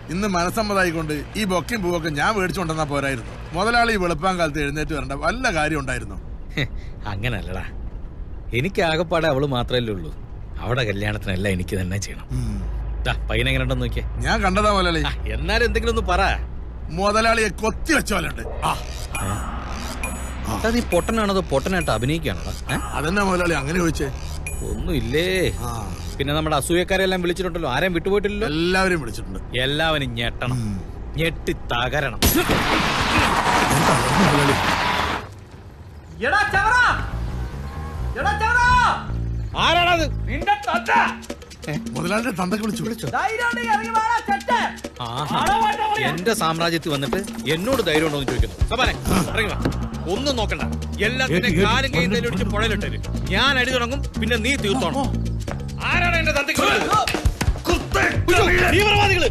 ഇന്ന് മനസ്സമ്മതായിക്കൊണ്ട് ഈ ബൊക്കയും പൂവൊക്കെ ഞാൻ മേടിച്ചുകൊണ്ടെന്നാ പോരായിരുന്നു. മുതലാളി വെളുപ്പാൻ കാലത്ത് എഴുന്നേറ്റ് വരേണ്ട വല്ല കാര്യം ഉണ്ടായിരുന്നു? അങ്ങനല്ലടാ, എനിക്ക് ആകെപ്പാടെ അവള് മാത്രമല്ലേ ഉള്ളൂ. അവിടെ കല്യാണത്തിനെല്ലാം എനിക്ക് തന്നെ ചെയ്യണം. പയ്യനെ എങ്ങനെ ഉണ്ടെന്ന് നോക്കിയേ. ഞാൻ കണ്ടതാ മുതലാളി. എന്നാലും എന്തെങ്കിലും ഒന്ന് പറ. മുതലാളിയെ കൊത്തി വെച്ച പോലുണ്ട്. നീ പൊട്ടനാണോ പൊട്ടനായിട്ട് അഭിനയിക്കാണോ? അതെന്നാ മുതലാളി അങ്ങനെ ചോദിച്ചേ? ഒന്നുമില്ലേ. പിന്നെ നമ്മുടെ അസൂയക്കാരെല്ലാം വിളിച്ചിട്ടുണ്ടല്ലോ, ആരെയും വിട്ടുപോയിട്ടില്ലല്ലോ? എല്ലാവരെയും വിളിച്ചിട്ടുണ്ട്. എല്ലാവരും ഞെട്ടണം, ഞെട്ടി തകരണം. ആരാണത്? മുതലാളിയുടെ തന്തക്ക് വിളിച്ചു. എന്റെ സാമ്രാജ്യത്തിൽ വന്നിട്ട് എന്നോട് ധൈര്യം ഉണ്ടോ എന്ന് ചോദിക്കുന്നു. സബാനെ ഇറങ്ങി വാ. ഒന്നും നോക്കണ്ട, എല്ലാത്തിനും കാലും കൈയിലൊടിച്ച് പുഴയിലിട്ടത്. ഞാൻ അടി തുടങ്ങും, പിന്നെ നീ തീർത്തോണം. ആരാണ് എന്റെ തന്തക്ക് തീവ്രവാദികള്?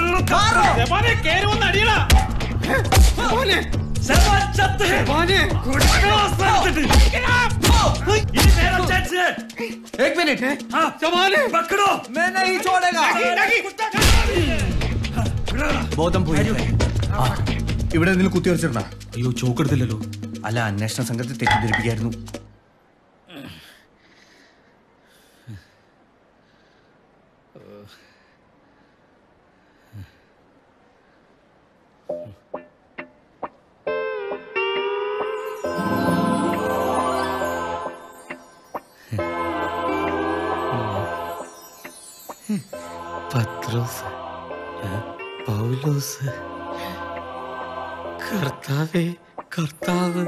ബോധം പോയി. ഇവിടെ എന്തെങ്കിലും കുത്തി വരച്ചിട്ടുണ്ടോ? അയ്യോ, ചോക്കെടുത്തില്ലല്ലോ. അല്ല, അന്വേഷണ സംഘത്തെ തെറ്റിദ്ധരിപ്പിക്കായിരുന്നു. പത്രോസ്, പൗലോസ്, കർത്താവേ കർത്താവ്.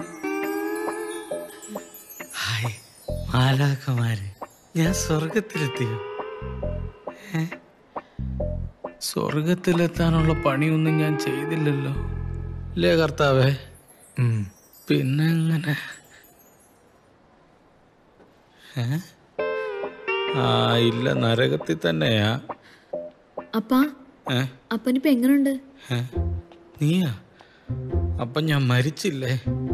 ഹായ് മാലാഖമാര്, ഞാൻ സ്വർഗത്തിലെത്തിയോ? സ്വർഗത്തിലെത്താനുള്ള പണിയൊന്നും ഞാൻ ചെയ്തില്ലല്ലോ അല്ലേ കർത്താവേ? പിന്നെങ്ങനെ? ഇല്ല, നരകത്തിൽ തന്നെയാ. അപ്പനിപ്പോ എങ്ങനുണ്ട്? നീയാ? അപ്പൊ ഞാൻ മരിച്ചില്ലേ?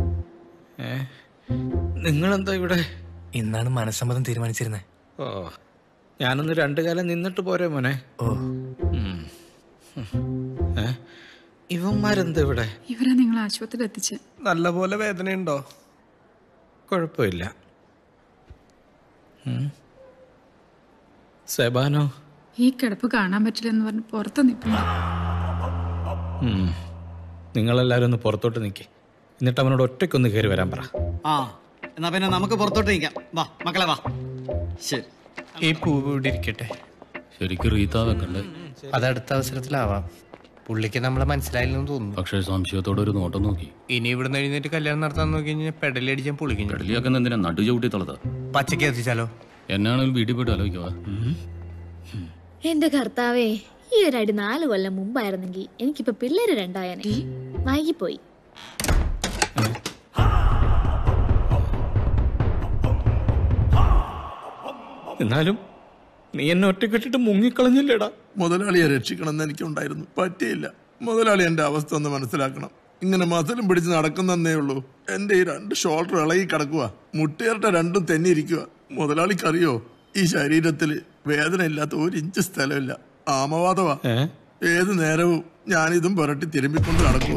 നിങ്ങളെന്താ ഇവിടെ? ഇന്നാണ് മനസ്സമ്മതം തീരുമാനിച്ചിരുന്നത്. ഓ, ഞാനൊന്ന് 2 കാലം നിന്നിട്ട് പോരെ മോനെ. ഓ, ഇവന്മാരെന്താ ഇവിടെ? ഇവരെ നിങ്ങൾ ആശുപത്രിയിൽ എത്തിച്ച്. നല്ല പോലെ വേദനയുണ്ടോ? കുഴപ്പമില്ല. സെബാനോ? ഈ കിടപ്പ് കാണാൻ പറ്റില്ലെന്ന് പറഞ്ഞ് പുറത്ത് നിൽക്കുന്നു. നിങ്ങളെല്ലാരും ഒന്ന് പുറത്തോട്ട് നിൽക്കേ, എന്നിട്ട് അവനോട് ഒറ്റയ്ക്കൊന്ന് കയറി വരാൻ പറ. എന്നാ പിന്നെ നമുക്ക് പുറത്തോട്ട് നിൽക്കാം. വാ മക്കളെ വാ. ശരി, ഈ പൂവ് ഇവിടെ ഇരിക്കട്ടെ. ശരിക്കും റീത്താ വെക്കണ്ടേ? അതടുത്ത അവസരത്തിലാവാം. പുള്ളിക്ക് നമ്മളെ മനസ്സിലായില്ലെന്ന് തോന്നുന്നു. പക്ഷേ സംശയത്തോടെ ഒരു നോട്ടം നോക്കി. ഇനി ഇവിടുന്ന് എഴുന്നേറ്റ് കല്യാണം നടത്താൻ നോക്കി കഴിഞ്ഞാൽ പെടലടിച്ചാൽ പൊളിക്കും. പെടലിയാക്കുന്ന എന്തിനാ? നടു ചവിട്ടി തളതാ. പച്ചക്ക് എത്തിച്ചാലോ? എന്നാണെങ്കിലും വീട്ടിൽ പോയിട്ട് ആലോചിക്കുക. എന്റെ കർത്താവേ, ഈ ഒരു അടി 4 കൊല്ലം മുമ്പായിരുന്നെങ്കിൽ എനിക്കിപ്പോ പിള്ളേര് 2 ആയനെ. വൈകിപ്പോയി. എന്നാലും നീ എന്നെ ഒറ്റക്കെട്ടിട്ട് മുങ്ങിക്കളഞ്ഞില്ലേടാ. മുതലാളിയെ രക്ഷിക്കണമെന്ന് എനിക്കുണ്ടായിരുന്നു, പറ്റിയില്ല. മുതലാളി എന്റെ അവസ്ഥ ഒന്ന് മനസ്സിലാക്കണം. ഇങ്ങനെ മസിലും പിടിച്ച് നടക്കുന്നേ ഉള്ളൂ. എന്റെ ഈ 2 ഷോൾഡർ ഇളകി കിടക്കുക, മുട്ടേറിട്ട 2ഉം തെന്നിയിരിക്കുക. മുതലാളിക്കറിയോ, ഈ ശരീരത്തില് വേദന ഇല്ലാത്ത 1 ഇഞ്ച് സ്ഥലമില്ല. ആമവാദവാ. ഏത് നേരവും ഞാനിതും പുരട്ടി തിരുമ്മിക്കൊണ്ട് നടക്കുക.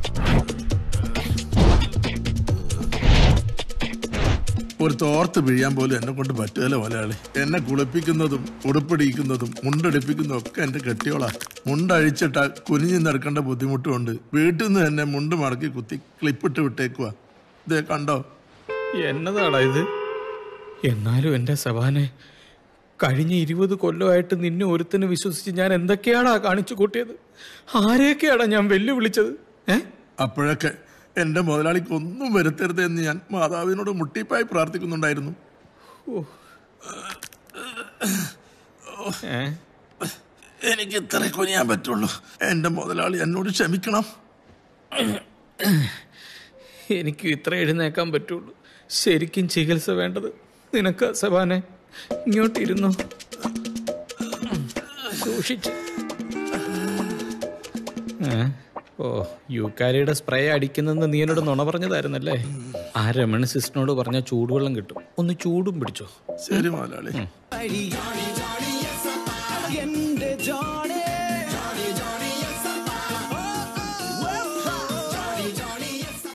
ഒരു തോർത്ത് പിഴിയാൻ പോലും എന്നെ കൊണ്ട് പറ്റുകയല്ല മുതലാളി. എന്നെ കുളിപ്പിക്കുന്നതും ഉടുപ്പിടിക്കുന്നതും മുണ്ടടിപ്പിക്കുന്നതും ഒക്കെ എന്റെ കെട്ടിയോളാ. മുണ്ടഴിച്ചിട്ട കുനിഞ്ഞു നടക്കേണ്ട ബുദ്ധിമുട്ടുകൊണ്ട് വീട്ടിൽ നിന്ന് തന്നെ മുണ്ട് മടക്കി കുത്തി ക്ലിപ്പിട്ട് വിട്ടേക്കുക. ഇതേ കണ്ടോ? എന്നതാടാ ഇത്? എന്നാലും എന്റെ സവാനെ, കഴിഞ്ഞ 20 കൊല്ലമായിട്ട് നിന്നെ ഒരുത്തനെ വിശ്വസിച്ച് ഞാൻ എന്തൊക്കെയാടാ കാണിച്ചു കൂട്ടിയത്? ആരെയൊക്കെയാടാ ഞാൻ വെല്ലുവിളിച്ചത്? അപ്പോഴൊക്കെ എന്റെ മുതലാളിക്ക് ഒന്നും വരുത്തരുത് എന്ന് ഞാൻ മാതാവിനോട് മുട്ടിപ്പായി പ്രാർത്ഥിക്കുന്നുണ്ടായിരുന്നു. എനിക്ക് ഇത്ര കുനിയാൻ പറ്റുള്ളൂ. എന്റെ മുതലാളി എന്നോട് ക്ഷമിക്കണം. എനിക്ക് ഇത്ര എഴുന്നേക്കാൻ പറ്റുള്ളൂ. ശരിക്കും ചികിത്സ വേണ്ടത് നിനക്ക് സവാനെ. ഇങ്ങോട്ടിരുന്നു, സൂക്ഷിച്ച്. ഓ, യൂക്കാരിയുടെ സ്പ്രേ അടിക്കുന്നെന്ന് നീ എന്നോട് നുണ പറഞ്ഞതായിരുന്നല്ലേ? ആ രമണ സിസ്റ്ററിനോട് പറഞ്ഞാൽ ചൂടുവെള്ളം കിട്ടും. ഒന്ന് ചൂടും പിടിച്ചോ. ശരി മുതലാളി.